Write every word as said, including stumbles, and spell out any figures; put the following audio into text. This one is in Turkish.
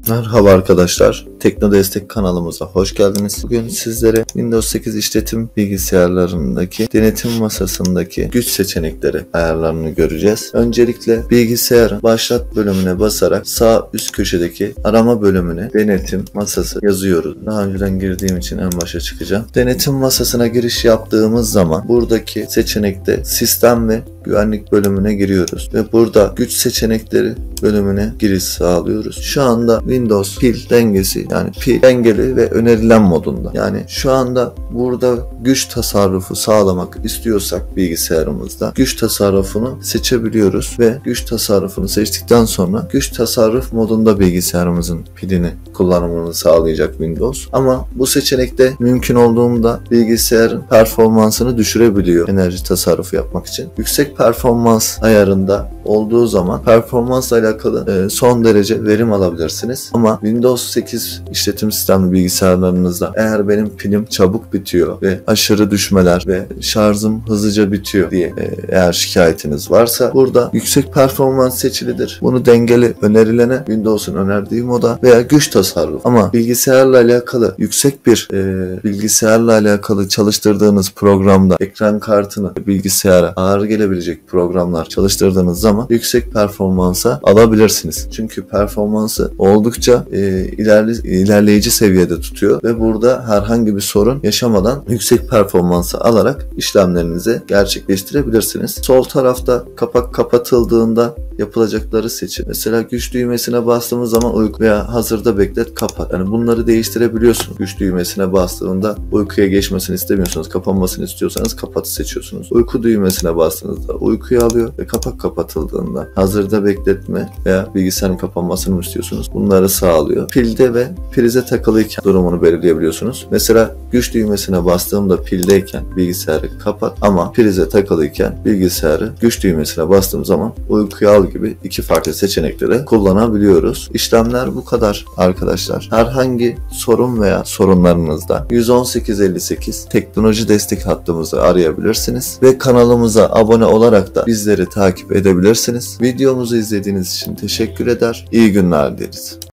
Merhaba arkadaşlar, Tekno Destek kanalımıza hoş geldiniz. Bugün sizlere Windows sekiz işletim bilgisayarlarındaki denetim masasındaki güç seçenekleri ayarlarını göreceğiz. Öncelikle bilgisayarın başlat bölümüne basarak sağ üst köşedeki arama bölümüne denetim masası yazıyoruz. Daha önceden girdiğim için en başa çıkacağım. Denetim masasına giriş yaptığımız zaman buradaki seçenekte sistem ve güvenlik bölümüne giriyoruz ve burada güç seçenekleri bölümüne giriş sağlıyoruz. Şu anda Windows pil dengesi, yani pil dengeli ve önerilen modunda. Yani şu anda burada güç tasarrufu sağlamak istiyorsak bilgisayarımızda güç tasarrufunu seçebiliyoruz ve güç tasarrufunu seçtikten sonra güç tasarruf modunda bilgisayarımızın pilini kullanımını sağlayacak Windows. Ama bu seçenekte mümkün olduğunda bilgisayarın performansını düşürebiliyor enerji tasarrufu yapmak için. Yüksek performans ayarında olduğu zaman performansla alakalı e, son derece verim alabilirsiniz. Ama Windows sekiz işletim sistemli bilgisayarlarınızda eğer benim pilim çabuk bitiyor ve aşırı düşmeler ve şarjım hızlıca bitiyor diye e, eğer şikayetiniz varsa burada yüksek performans seçilidir. Bunu dengeli önerilene Windows'un önerdiği moda veya güç tasarruf. Ama bilgisayarla alakalı yüksek bir e, bilgisayarla alakalı çalıştırdığınız programda ekran kartını bilgisayara ağır gelebilecek programlar çalıştırdığınız zaman yüksek performansa alabilirsiniz. Çünkü performansı oldukça e, ilerli, ilerleyici seviyede tutuyor ve burada herhangi bir sorun yaşamadan yüksek performansı alarak işlemlerinizi gerçekleştirebilirsiniz. Sol tarafta kapak kapatıldığında yapılacakları seçin. Mesela güç düğmesine bastığımız zaman uyku veya hazırda beklet kapat. Yani bunları değiştirebiliyorsunuz. Güç düğmesine bastığında uykuya geçmesini istemiyorsanız, kapanmasını istiyorsanız kapatı seçiyorsunuz. Uyku düğmesine bastığınızda uykuyu alıyor ve kapak kapatıldığında hazırda bekletme veya bilgisayarın kapanmasını mı istiyorsunuz? Bunları sağlıyor. Pilde ve prize takılıyken durumunu belirleyebiliyorsunuz. Mesela güç düğmesine bastığımda pildeyken bilgisayarı kapat ama prize takılıyken bilgisayarı güç düğmesine bastığım zaman uykuya al gibi iki farklı seçenekleri kullanabiliyoruz. İşlemler bu kadar arkadaşlar. Herhangi sorun veya sorunlarınızda yüz on sekiz elli sekiz teknoloji destek hattımızı arayabilirsiniz ve kanalımıza abone olarak da bizleri takip edebilirsiniz. Videomuzu izlediğiniz için teşekkür eder. İyi günler dileriz.